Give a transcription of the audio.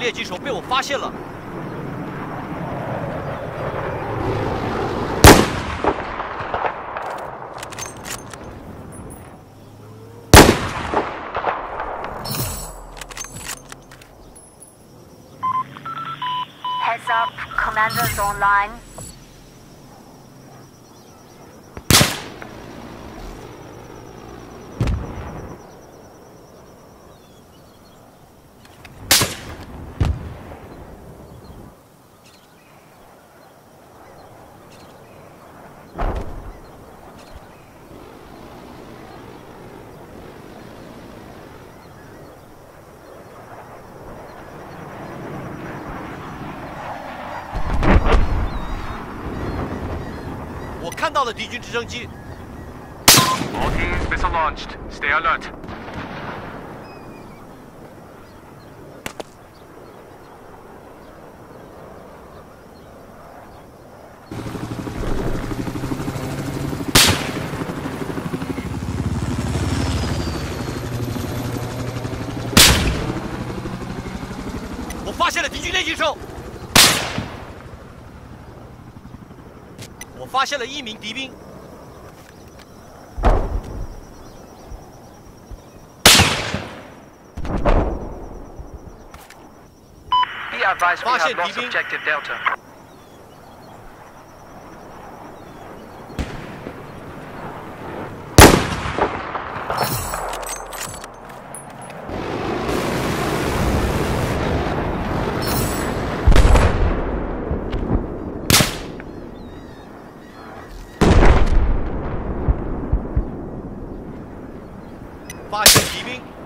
猎击手被我发现了。 Heads up, commandos online. 我看到了敌军直升机。 All teams, missile launched. Stay alert. 我发现了敌军猎击手。我发现了1名敌兵。 Be advised we 发 have 现敌 lost 兵。 objective Delta. 发现敌兵。